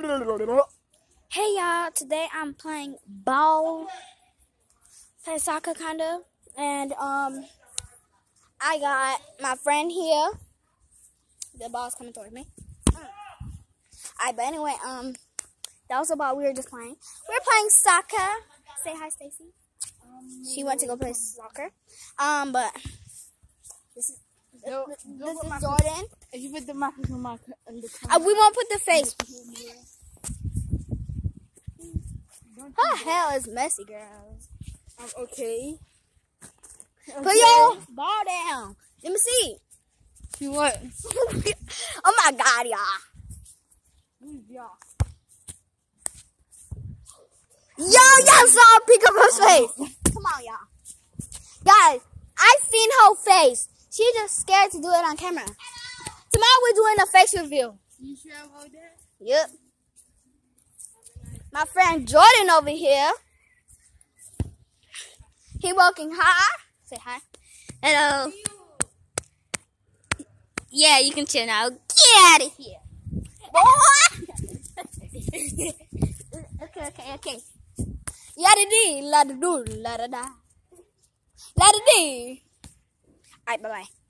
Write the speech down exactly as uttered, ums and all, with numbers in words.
Hey y'all, today I'm playing ball, playing soccer kind of, and um, I got my friend here. The ball's coming towards me. Alright, but anyway, um, that was about we were just playing. We were playing soccer. Say hi, Stacy. Um, she went to go play soccer. Um, but this is Go, this, go this is my Jordan. If you put the microphone on the Uh, we won't put the face. Her hair is messy, girls. Um, okay. Put your ball down. Let me see. See what? Oh my God, y'all. Y'all. Yo, y'all saw a peek of her face. Come on, y'all. Guys, I seen her face. She just scared to do it on camera. Tomorrow we're doing a face reveal. You sure about that? Yep. My friend Jordan over here. He walking high. Say hi. Hello. Yeah, you can chill now. Get out of here. Boy. okay, okay, okay. Yada dee, la da doo, la da da. La da dee. Alright, bye bye.